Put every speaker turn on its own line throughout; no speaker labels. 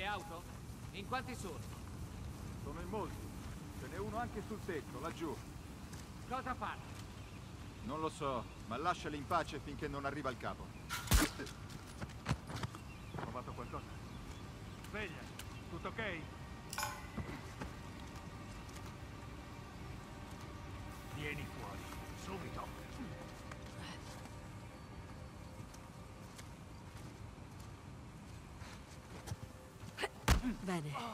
auto? In quanti sono?
Sono in molti. Ce n'è uno anche sul tetto, laggiù.
Cosa fanno?
Non lo so, ma lasciali in pace finché non arriva il capo. Ho trovato qualcosa. Sveglia, tutto ok? Vieni fuori, subito.
Bene.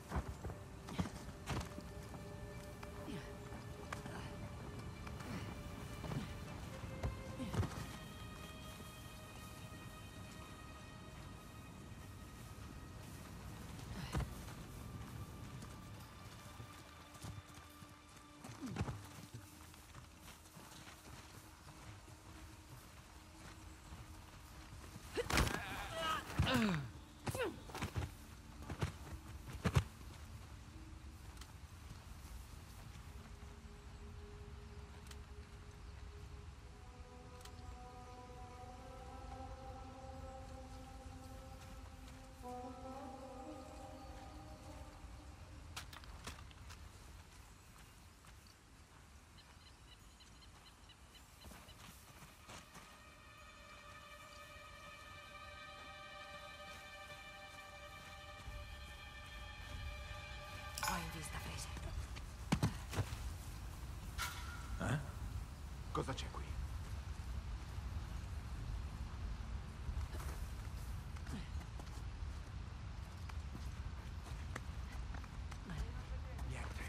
Ho in vista, Fraser.
Cosa c'è qui? Niente.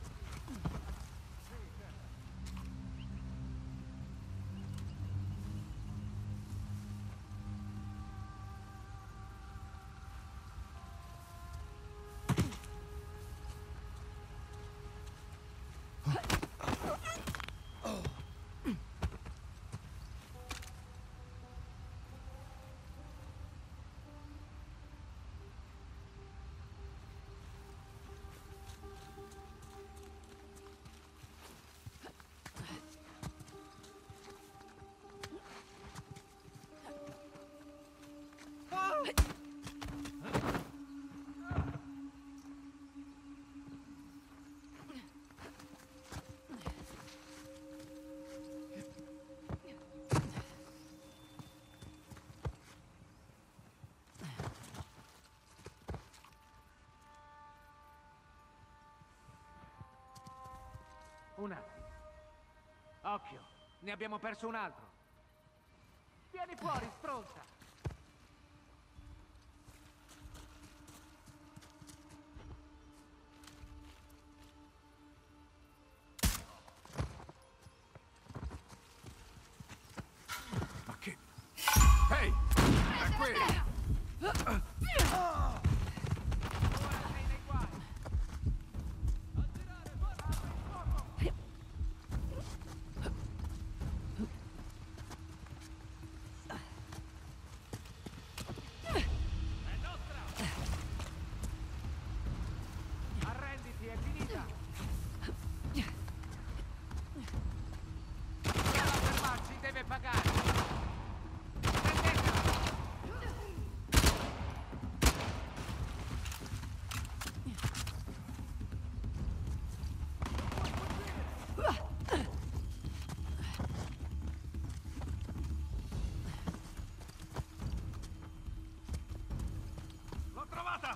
Un attimo. Occhio, ne abbiamo perso un altro. Vieni fuori, stronza!
Ma che... Ehi! È qui!
Ora sei nei guai! Attirare, forza! Fuoco! È nostra! Arrenditi, è finita! Chi va a fermarci deve pagare! Prendetela!
L'ho trovata!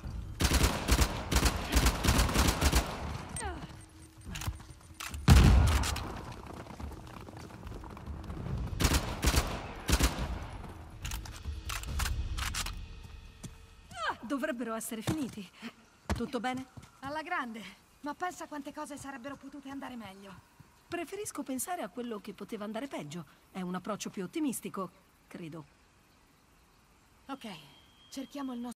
Dovrebbero essere finiti. Tutto bene?
Alla grande. Ma pensa quante cose sarebbero potute andare meglio.
Preferisco pensare a quello che poteva andare peggio. È un approccio più ottimistico, credo.
Ok, cerchiamo il nostro